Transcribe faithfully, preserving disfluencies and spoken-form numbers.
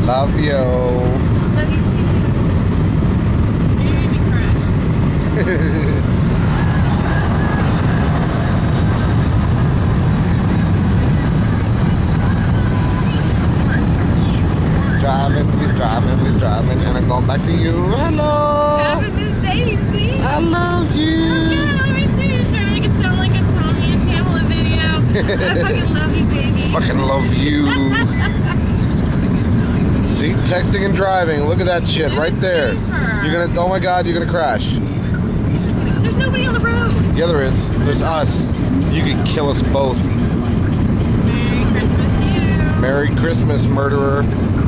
Love you. Love you too. You're gonna make me crash. Driving, we's driving, we's driving, and I'm going back to you. Hello! Driving Miss Daisy! I love you! Yeah, I love you too! You're trying to make it sound like a Tommy and Pamela video. I fucking love you, baby. Fucking love you! See? Texting and driving. Look at that shit right there. Safer. You're gonna, oh my god, you're gonna crash. There's nobody on the road. Yeah, there is. There's us. You could kill us both. Merry Christmas to you. Merry Christmas, murderer.